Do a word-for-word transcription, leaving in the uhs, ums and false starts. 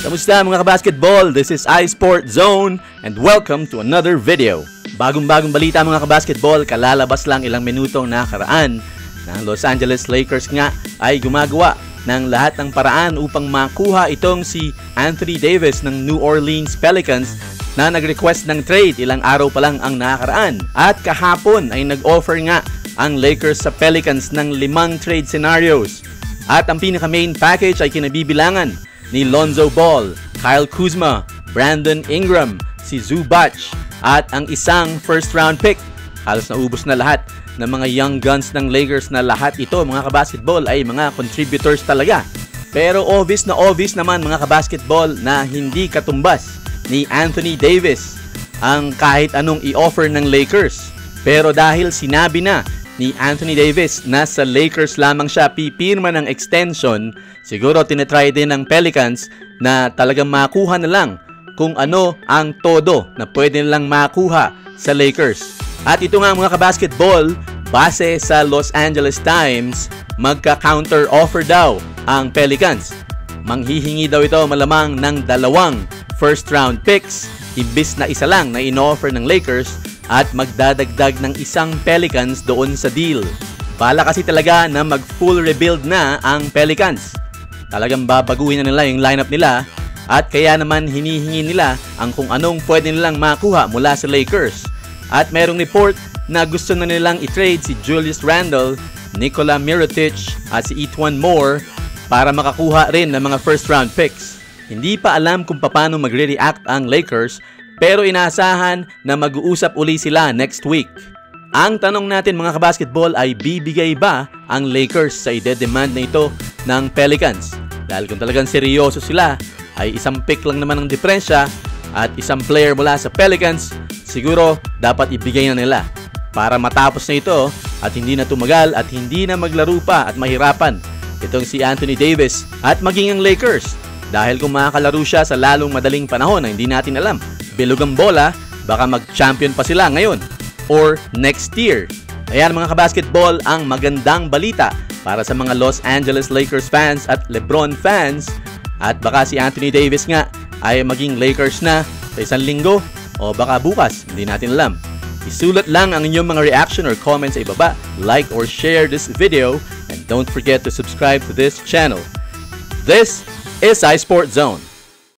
Kamusta mga kabasketball? This is iSport Zone and welcome to another video. Bagong-bagong balita mga kabasketball, kalalabas lang ilang minutong nakaraan ng Los Angeles Lakers nga ay gumagawa ng lahat ng paraan upang makuha itong si Anthony Davis ng New Orleans Pelicans na nag-request ng trade ilang araw pa lang ang nakaraan. At kahapon ay nag-offer nga ang Lakers sa Pelicans ng limang trade scenarios. At ang pinaka-main package ay kinabibilangan ni Lonzo Ball, Kyle Kuzma, Brandon Ingram, si Zubac at ang isang first round pick. Halos naubos na lahat ng mga young guns ng Lakers na lahat ito mga kabasketball ay mga contributors talaga. Pero obvious na obvious naman mga kabasketball na hindi katumbas ni Anthony Davis ang kahit anong i-offer ng Lakers. Pero dahil sinabi na ni Anthony Davis na sa Lakers lamang siya pipirma ng extension, siguro tinatry din ng Pelicans na talagang makuha na lang kung ano ang todo na pwede nilang makuha sa Lakers. At ito nga mga kabasketball, base sa Los Angeles Times, magka-counter offer daw ang Pelicans. Manghihingi daw ito malamang ng dalawang first round picks, imbis na isa lang na in-offer ng Lakers, at magdadagdag ng isang Pelicans doon sa deal. Bala kasi talaga na mag-full rebuild na ang Pelicans. Talagang babaguhin na nila yung lineup nila at kaya naman hinihingi nila ang kung anong pwede nilang makuha mula sa Lakers. At merong report na gusto na nilang i-trade si Julius Randle, Nikola Mirotic at si E'Twaun Moore para makakuha rin ng mga first round picks. Hindi pa alam kung paano magre-react ang Lakers, pero inaasahan na mag-uusap uli sila next week. Ang tanong natin mga kabasketball ay bibigay ba ang Lakers sa ide-demand na ito ng Pelicans? Dahil kung talagang seryoso sila, ay isang pick lang naman ang diferensya at isang player mula sa Pelicans, siguro dapat ibigay na nila para matapos na ito at hindi na tumagal at hindi na maglaro pa at mahirapan itong si Anthony Davis at maging ang Lakers. Dahil kung makakalaro siya sa lalong madaling panahon na hindi natin alam, bilog ang bola, baka mag-champion pa sila ngayon or next year. Ayan mga kabasketball, ang magandang balita para sa mga Los Angeles Lakers fans at LeBron fans. At baka si Anthony Davis nga ay maging Lakers na sa isang linggo o baka bukas, hindi natin alam. Isulat lang ang inyong mga reaction or comments sa ibaba, like or share this video, and don't forget to subscribe to this channel. This is iSport Zone.